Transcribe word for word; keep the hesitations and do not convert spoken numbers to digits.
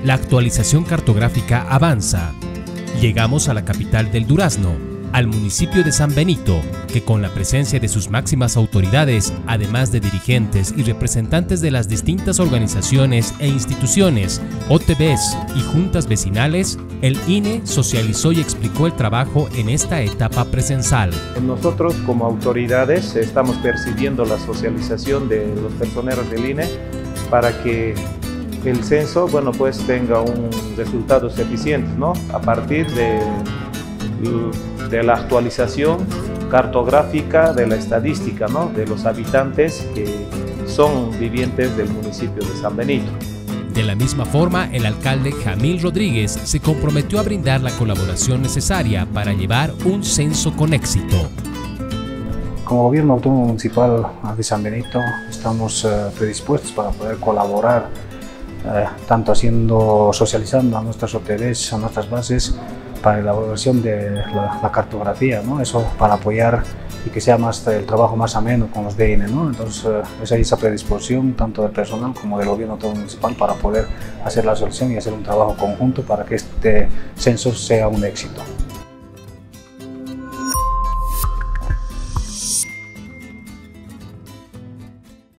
La actualización cartográfica avanza. Llegamos a la capital del Durazno, al municipio de San Benito, que con la presencia de sus máximas autoridades, además de dirigentes y representantes de las distintas organizaciones e instituciones, O T Bs y juntas vecinales, el I N E socializó y explicó el trabajo en esta etapa presencial. Nosotros como autoridades estamos percibiendo la socialización de los personeros del I N E para que el censo, bueno, pues tenga un resultados eficientes, ¿no? A partir de de la actualización cartográfica de la estadística, ¿no? De los habitantes que son vivientes del municipio de San Benito. De la misma forma, el alcalde Jamil Rodríguez se comprometió a brindar la colaboración necesaria para llevar un censo con éxito. Como Gobierno Autónomo Municipal de San Benito estamos eh, predispuestos para poder colaborar, eh, tanto haciendo, socializando a nuestras O T Bs, a nuestras bases, para la elaboración de la, la cartografía, ¿no? Eso para apoyar y que sea más el trabajo más ameno con los D N, ¿no? Entonces eh, es ahí esa predisposición tanto del personal como del Gobierno Autónomo Municipal para poder hacer la solución y hacer un trabajo conjunto para que este censo sea un éxito.